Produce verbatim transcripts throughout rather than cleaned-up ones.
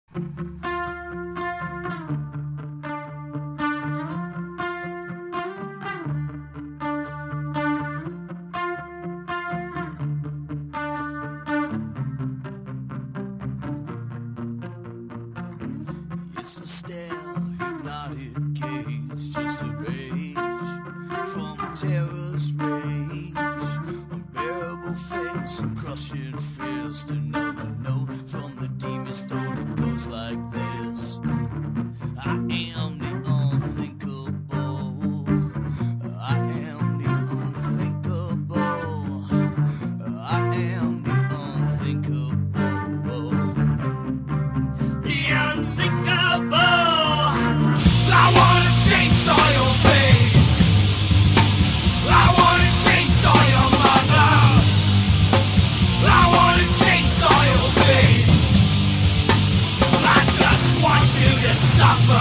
It's a stare, hypnotic gaze, just a rage from terror's rage. Unbearable face and crushing fist. Another note from the demon's throat. It goes like this: I am the unthinkable. I am the unthinkable. I am the unthinkable. The unthinkable. I wanna chainsaw your face. I wanna chainsaw your mother. I wanna chainsaw your face. I just want you to suffer.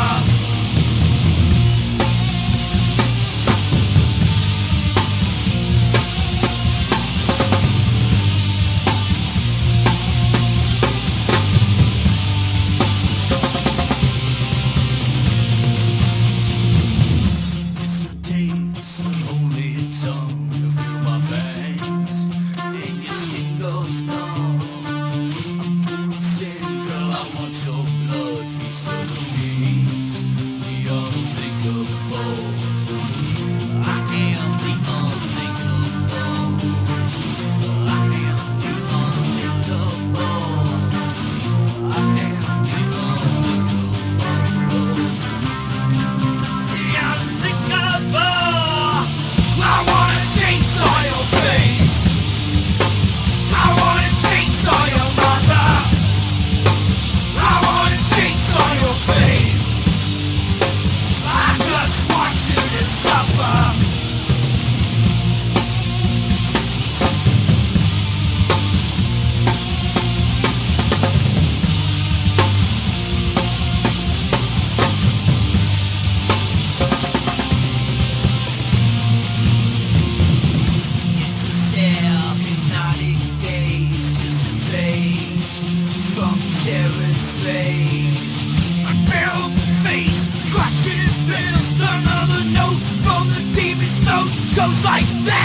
It's a taste and only a tongue. You feel my fangs, and your skin goes numb. I'm full of sin, girl, I want your blood. Feast of the fiends, the unthinkable. I am the unthinkable. I am the unthinkable. I am the unthinkable. The unthinkable. I wanna chainsaw your face. I wanna chainsaw your mother. I wanna chainsaw your face. I just want you to suffer. It's a stare, hypnotic gaze, just a rage from terror's rage. Unbearable face, crushing fist. Another note from the demon's throat goes like that.